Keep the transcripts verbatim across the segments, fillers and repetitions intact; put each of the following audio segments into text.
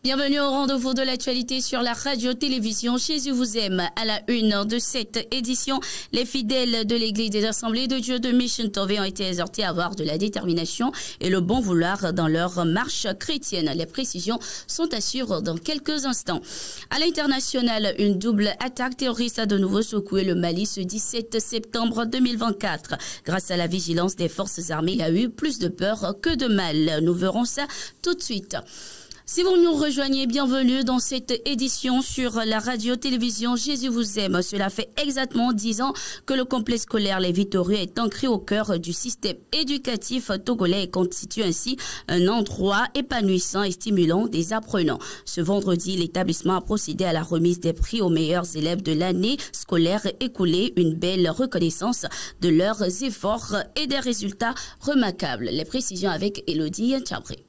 Bienvenue au rendez-vous de l'actualité sur la radio-télévision Jésus vous aime. À la une de cette édition, les fidèles de l'église des Assemblées de Dieu de Mission Tove ont été exhortés à avoir de la détermination et le bon vouloir dans leur marche chrétienne. Les précisions sont assurées dans quelques instants. À l'international, une double attaque terroriste a de nouveau secoué le Mali ce dix-sept septembre deux mille vingt-quatre. Grâce à la vigilance des forces armées, il y a eu plus de peur que de mal. Nous verrons ça tout de suite. Si vous nous rejoignez, bienvenue dans cette édition sur la radio-télévision Jésus vous aime. Cela fait exactement dix ans que le complexe scolaire Les Victorieux est ancré au cœur du système éducatif togolais et constitue ainsi un endroit épanouissant et stimulant des apprenants. Ce vendredi, l'établissement a procédé à la remise des prix aux meilleurs élèves de l'année scolaire écoulée, une belle reconnaissance de leurs efforts et des résultats remarquables. Les précisions avec Elodie Tchabré.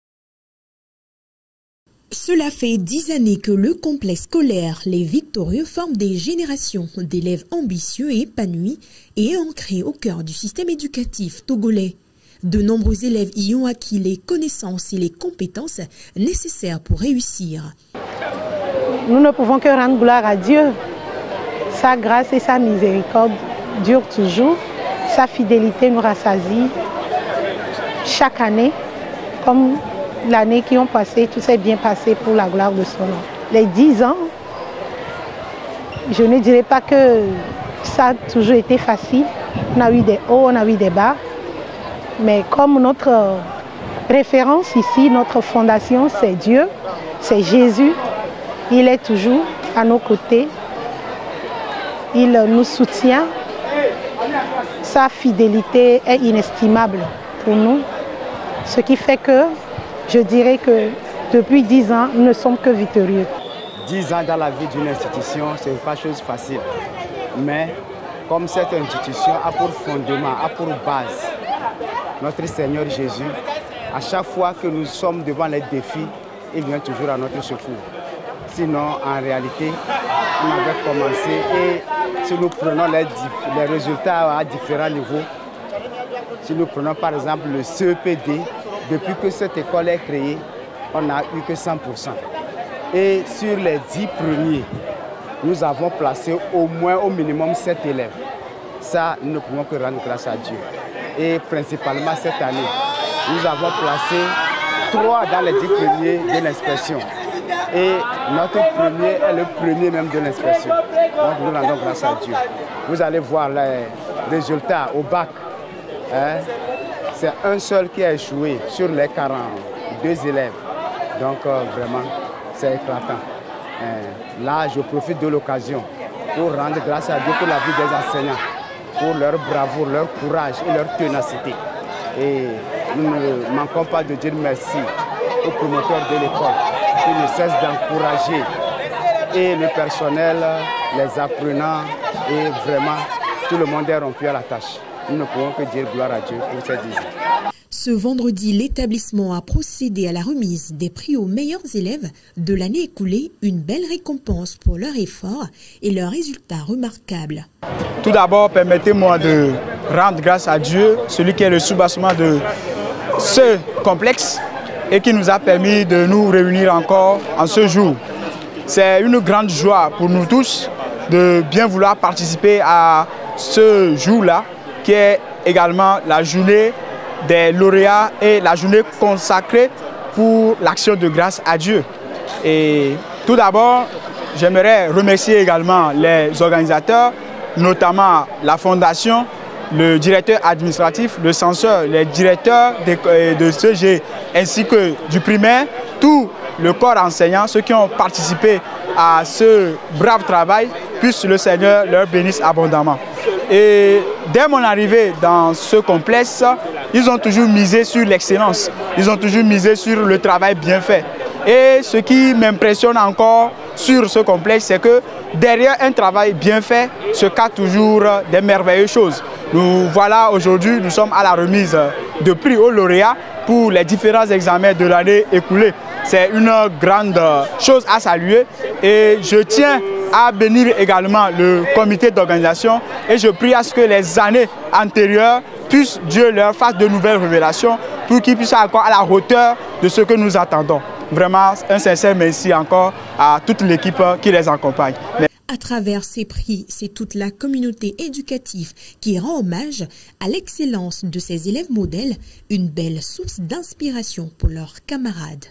Cela fait dix années que le complexe scolaire Les Victorieux forme des générations d'élèves ambitieux et épanouis et est ancré au cœur du système éducatif togolais. De nombreux élèves y ont acquis les connaissances et les compétences nécessaires pour réussir. Nous ne pouvons que rendre gloire à Dieu. Sa grâce et sa miséricorde durent toujours. Sa fidélité nous rassasie chaque année, comme l'année qui ont passé, tout s'est bien passé pour la gloire de son nom. Les dix ans, je ne dirais pas que ça a toujours été facile. On a eu des hauts, on a eu des bas. Mais comme notre référence ici, notre fondation, c'est Dieu, c'est Jésus. Il est toujours à nos côtés. Il nous soutient. Sa fidélité est inestimable pour nous. Ce qui fait que je dirais que depuis dix ans, nous ne sommes que victorieux. Dix ans dans la vie d'une institution, ce n'est pas chose facile. Mais comme cette institution a pour fondement, a pour base notre Seigneur Jésus, à chaque fois que nous sommes devant les défis, il vient toujours à notre secours. Sinon, en réalité, on avait commencé et si nous prenons les, les résultats à différents niveaux, si nous prenons par exemple le C E P D, depuis que cette école est créée, on n'a eu que cent pour cent. Et sur les dix premiers, nous avons placé au moins au minimum sept élèves. Ça, nous ne pouvons que rendre grâce à Dieu. Et principalement cette année, nous avons placé trois dans les dix premiers de l'inspection. Et notre premier est le premier même de l'inspection. Donc nous rendons grâce à Dieu. Vous allez voir les résultats au bac. Hein? C'est un seul qui a échoué sur les quarante-deux élèves. Donc euh, vraiment, c'est éclatant. Euh, là, je profite de l'occasion pour rendre grâce à Dieu pour la vie des enseignants, pour leur bravoure, leur courage et leur ténacité. Et nous ne manquons pas de dire merci aux promoteurs de l'école qui ne cessent d'encourager et le personnel, les apprenants et vraiment tout le monde est rompu à la tâche. Nous ne pouvons que dire gloire à Dieu pour ces dix ans. Ce vendredi, l'établissement a procédé à la remise des prix aux meilleurs élèves de l'année écoulée, une belle récompense pour leur effort et leurs résultats remarquables. Tout d'abord, permettez-moi de rendre grâce à Dieu, celui qui est le soubassement de ce complexe et qui nous a permis de nous réunir encore en ce jour. C'est une grande joie pour nous tous de bien vouloir participer à ce jour-là, qui est également la journée des lauréats et la journée consacrée pour l'action de grâce à Dieu. Et tout d'abord, j'aimerais remercier également les organisateurs, notamment la fondation, le directeur administratif, le censeur, les directeurs de, de C G ainsi que du primaire, tout le corps enseignant, ceux qui ont participé à ce brave travail, puisse le Seigneur leur bénisse abondamment. Et dès mon arrivée dans ce complexe, ils ont toujours misé sur l'excellence, ils ont toujours misé sur le travail bien fait. Et ce qui m'impressionne encore sur ce complexe, c'est que derrière un travail bien fait se cachent toujours des merveilleuses choses. Nous voilà aujourd'hui, nous sommes à la remise de prix aux lauréats pour les différents examens de l'année écoulée. C'est une grande chose à saluer et je tiens à bénir également le comité d'organisation et je prie à ce que les années antérieures puissent Dieu leur fasse de nouvelles révélations pour qu'ils puissent encore à la hauteur de ce que nous attendons. vraiment un sincère merci encore à toute l'équipe qui les accompagne. À travers ces prix, c'est toute la communauté éducative qui rend hommage à l'excellence de ces élèves modèles, une belle source d'inspiration pour leurs camarades.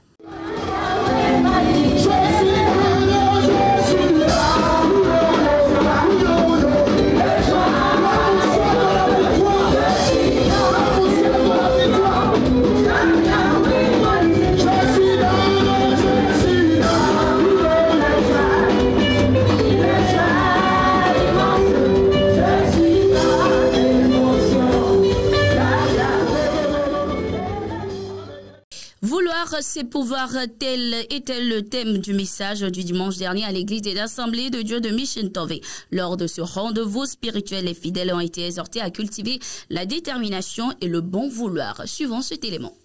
Vouloir ses pouvoirs, tel était le thème du message du dimanche dernier à l'église des Assemblées de Dieu de Michintove. Lors de ce rendez-vous spirituel, les fidèles ont été exhortés à cultiver la détermination et le bon vouloir. Suivant cet élément.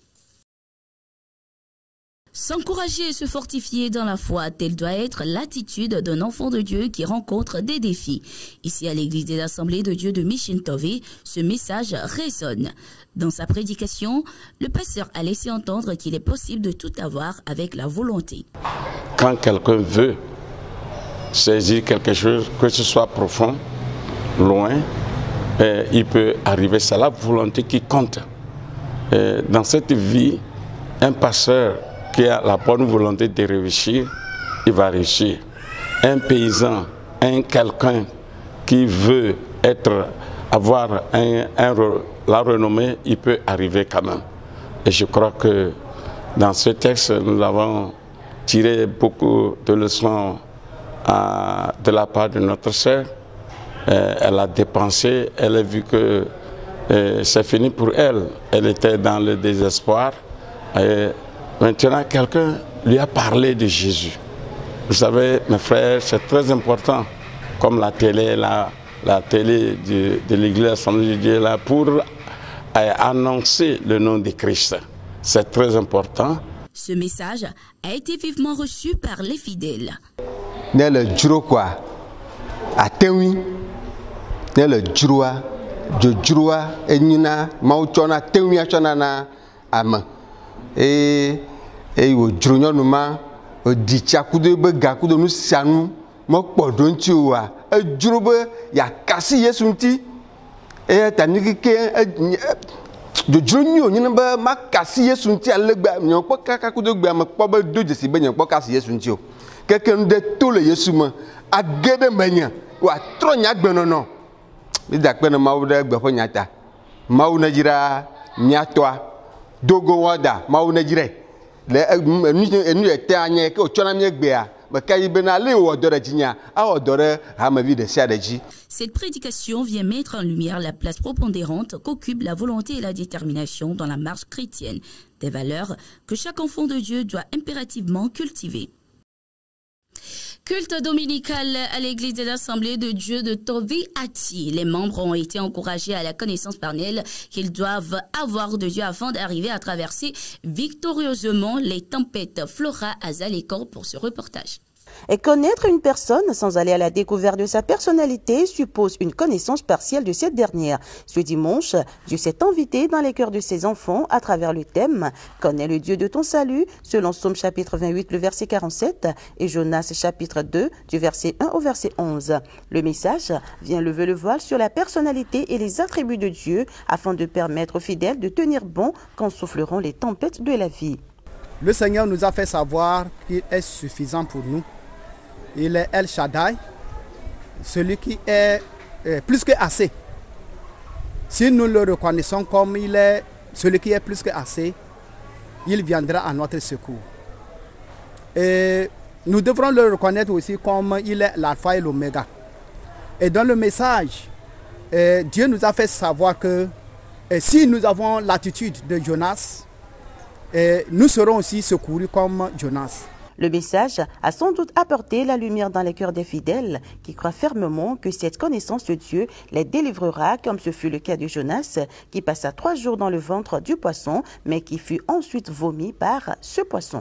S'encourager et se fortifier dans la foi, telle doit être l'attitude d'un enfant de Dieu qui rencontre des défis. Ici, à l'église des Assemblées de Dieu de Michintove, ce message résonne. Dans sa prédication, le pasteur a laissé entendre qu'il est possible de tout avoir avec la volonté. Quand quelqu'un veut saisir quelque chose, que ce soit profond, loin, eh, il peut arriver. C'est la volonté qui compte. Eh, dans cette vie, un pasteur qui a la bonne volonté de réussir, il va réussir. Un paysan, un quelqu'un qui veut être, avoir un, un, la renommée, il peut arriver quand même. Et je crois que dans ce texte, nous avons tiré beaucoup de leçons à, de la part de notre sœur. Euh, elle a dépensé, elle a vu que euh, c'est fini pour elle. Elle était dans le désespoir. Et maintenant, quelqu'un lui a parlé de Jésus. Vous savez, mes frères, c'est très important, comme la télé, la, la télé de, de l'Église Assemblée de Dieu, là, pour euh, annoncer le nom de Christ. C'est très important. Ce message a été vivement reçu par les fidèles. Ne le juro quoi, atewi, ne le juroa, je juroa, enyina, mauchona, tewi achona na ama. Et et au junior numa, au dicha kudo be gakudo nu sianu, mo podonti wa, e jurobe ya kasi yesunti, et taniki ke de junior ni namba ma kasi yesunti alegba, nyon po kaka kudo gba ma po be do jesi be nyon po kasi yesunti o. Quelqu'un de tout le yesuma, a gede menya, ou a tronya gbenono. Il a gbenon maouda gbefonyata, maouna jira nyatwa, dogo wada, maouna jire. Le nous était anye que au chonamie gbea, mais quand il benale ou odore jinya, a odore hamavi de siadeji. Cette prédication vient mettre en lumière la place prépondérante qu'occupe la volonté et la détermination dans la marche chrétienne, des valeurs que chaque enfant de Dieu doit impérativement cultiver. Culte dominical à l'église des Assemblées de Dieu de Tove-Ati. Les membres ont été encouragés à la connaissance parnelle qu'ils doivent avoir de Dieu afin d'arriver à traverser victorieusement les tempêtes. Flora Azalécor pour ce reportage. Et connaître une personne sans aller à la découverte de sa personnalité suppose une connaissance partielle de cette dernière. Ce dimanche, Dieu s'est invité dans les cœurs de ses enfants à travers le thème « Connais le Dieu de ton salut » selon Psaume chapitre vingt-huit, le verset quarante-sept et Jonas chapitre deux, du verset un au verset onze. Le message vient lever le voile sur la personnalité et les attributs de Dieu afin de permettre aux fidèles de tenir bon quand souffleront les tempêtes de la vie. Le Seigneur nous a fait savoir qu'il est suffisant pour nous. Il est El Shaddai, celui qui est euh, plus que assez. Si nous le reconnaissons comme il est celui qui est plus que assez, il viendra à notre secours. Et nous devrons le reconnaître aussi comme il est l'alpha et l'oméga. Et dans le message, euh, Dieu nous a fait savoir que euh, si nous avons l'attitude de Jonas, euh, nous serons aussi secourus comme Jonas. Le message a sans doute apporté la lumière dans les cœurs des fidèles qui croient fermement que cette connaissance de Dieu les délivrera, comme ce fut le cas de Jonas, qui passa trois jours dans le ventre du poisson, mais qui fut ensuite vomi par ce poisson.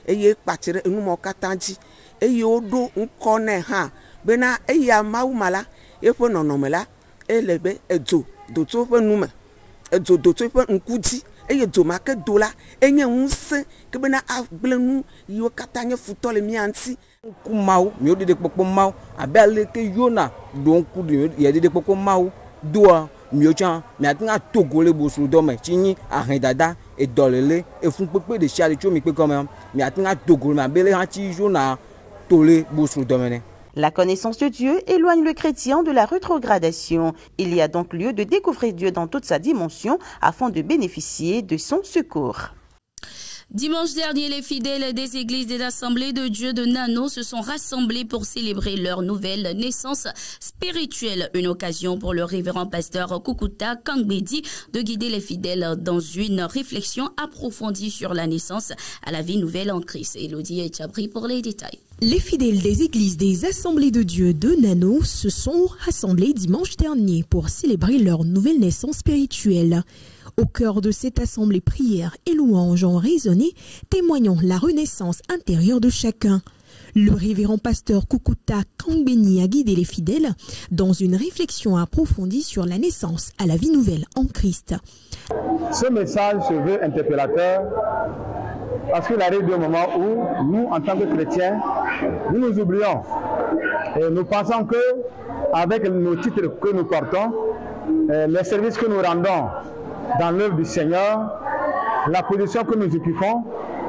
eye kpatire enumo katanji eye odo nkone ha bena eye amaumala efo nonomela elebe edzo doto fe nume edzo doto fe nkuji eye dzo make dola enye unse ke bena agblenu yo katanye futole mianti kumau mi odi de popo mau abele ke yona don ku ye de popo mau doa mi o chan mi atinga togole bosu do me chinyi ahin dada e dolele e fun pepe de chale cho mi pe comme mi atinga togole ma bele han ti jona tole bosu do mene. La connaissance de Dieu éloigne le chrétien de la rétrogradation. Il y a donc lieu de découvrir Dieu dans toute sa dimension afin de bénéficier de son secours. Dimanche dernier, les fidèles des églises des Assemblées de Dieu de Nano se sont rassemblés pour célébrer leur nouvelle naissance spirituelle. Une occasion pour le révérend pasteur Kukuta Kangbedi de guider les fidèles dans une réflexion approfondie sur la naissance à la vie nouvelle en Christ. Elodie Etchabri pour les détails. Les fidèles des églises des Assemblées de Dieu de Nano se sont rassemblés dimanche dernier pour célébrer leur nouvelle naissance spirituelle. Au cœur de cette assemblée, prières et louanges ont résonné, témoignant la renaissance intérieure de chacun. Le révérend pasteur Kukuta Kangbeni a guidé les fidèles dans une réflexion approfondie sur la naissance à la vie nouvelle en Christ. Ce message se veut interpellateur parce qu'il arrive un moment où nous, en tant que chrétiens, nous nous oublions. Et nous pensons que avec nos titres que nous portons, les services que nous rendons dans l'œuvre du Seigneur, la position que nous occupons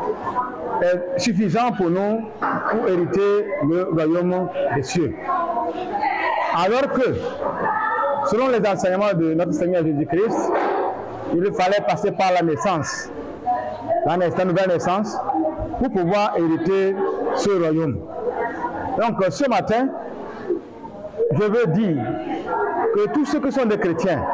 est suffisante pour nous pour hériter le royaume des cieux. Alors que, selon les enseignements de notre Seigneur Jésus-Christ, il fallait passer par la naissance, la, naissance, la nouvelle naissance, pour pouvoir hériter ce royaume. Donc ce matin, je veux dire que tous ceux qui sont des chrétiens,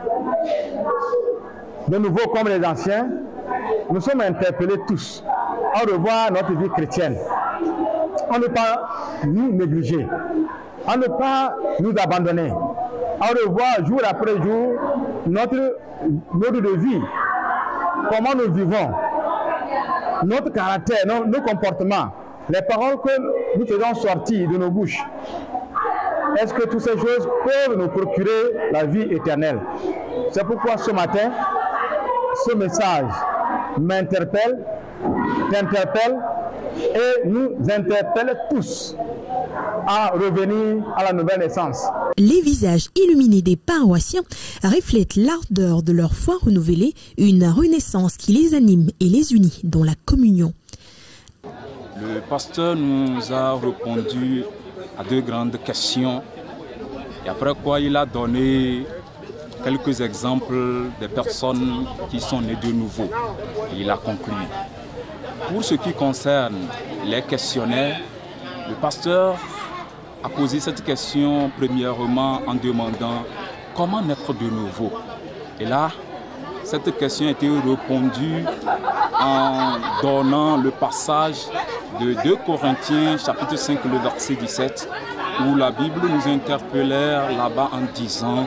de nouveaux comme les anciens, nous sommes interpellés tous à revoir notre vie chrétienne, à ne pas nous négliger, à ne pas nous abandonner, à revoir jour après jour notre mode de vie, comment nous vivons, notre caractère, nos, nos comportements, les paroles que nous faisons sortir de nos bouches. Est-ce que toutes ces choses peuvent nous procurer la vie éternelle? C'est pourquoi ce matin, ce message m'interpelle, t'interpelle et nous interpelle tous à revenir à la nouvelle naissance. Les visages illuminés des paroissiens reflètent l'ardeur de leur foi renouvelée, une renaissance qui les anime et les unit dans la communion. Le pasteur nous a répondu à deux grandes questions et après quoi il a donné quelques exemples de personnes qui sont nées de nouveau. Et il a conclu. Pour ce qui concerne les questionnaires, le pasteur a posé cette question premièrement en demandant comment naître de nouveau. Et là, cette question a été répondue en donnant le passage de deux Corinthiens chapitre cinq, le verset dix-sept, où la Bible nous interpellait là-bas en disant: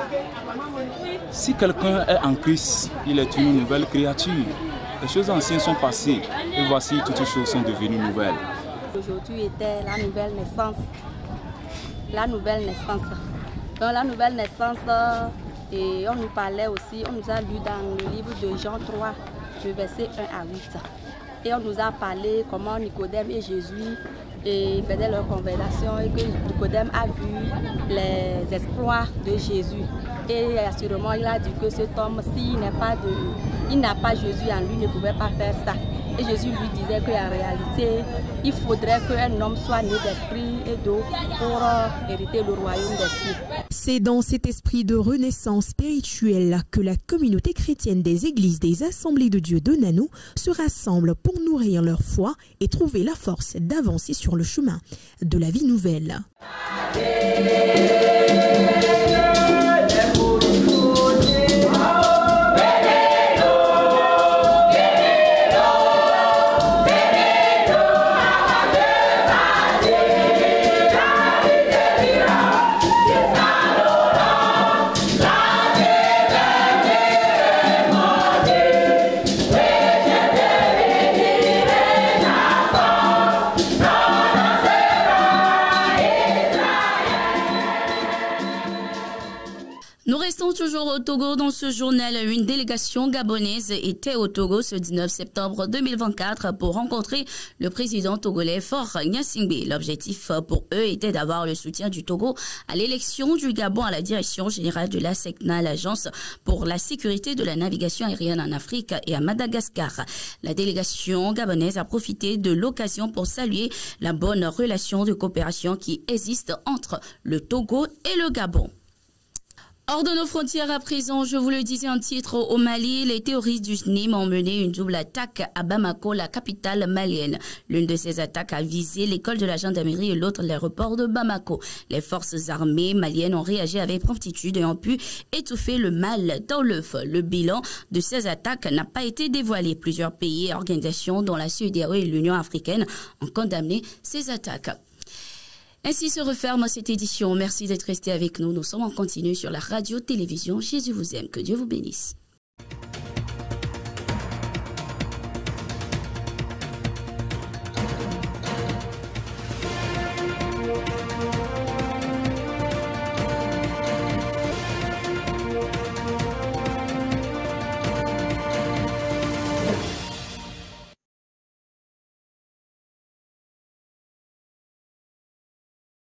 si quelqu'un est en Christ, il est une nouvelle créature. Les choses anciennes sont passées et voici toutes les choses sont devenues nouvelles. Aujourd'hui était la nouvelle naissance. La nouvelle naissance. Dans la nouvelle naissance, et on nous parlait aussi, on nous a lu dans le livre de Jean trois, le verset un à huit. Et on nous a parlé comment Nicodème et Jésus et faisaient leur conversation et que Nicodème a vu les exploits de Jésus. Et assurément, il a dit que cet homme, s'il n'est pas de, il n'a pas Jésus en lui, ne pouvait pas faire ça. Et Jésus lui disait qu'en réalité, il faudrait qu'un homme soit né d'esprit et d'eau pour hériter le royaume des cieux. C'est dans cet esprit de renaissance spirituelle que la communauté chrétienne des églises des Assemblées de Dieu de Nano se rassemble pour nourrir leur foi et trouver la force d'avancer sur le chemin de la vie nouvelle. au Togo dans ce journal. Une délégation gabonaise était au Togo ce dix-neuf septembre deux mille vingt-quatre pour rencontrer le président togolais Faure Gnassingbé. L'objectif pour eux était d'avoir le soutien du Togo à l'élection du Gabon à la direction générale de la SECNA, l'agence pour la sécurité de la navigation aérienne en Afrique et à Madagascar. La délégation gabonaise a profité de l'occasion pour saluer la bonne relation de coopération qui existe entre le Togo et le Gabon. Hors de nos frontières à présent, je vous le disais en titre, au Mali, les terroristes du S N I M ont mené une double attaque à Bamako, la capitale malienne. L'une de ces attaques a visé l'école de la gendarmerie et l'autre l'aéroport de Bamako. Les forces armées maliennes ont réagi avec promptitude et ont pu étouffer le mal dans le feu. Le bilan de ces attaques n'a pas été dévoilé. Plusieurs pays et organisations, dont la C E D E A O et l'Union africaine, ont condamné ces attaques. Ainsi se referme cette édition. Merci d'être resté avec nous. Nous sommes en continu sur la radio-télévision Jésus vous aime. Que Dieu vous bénisse.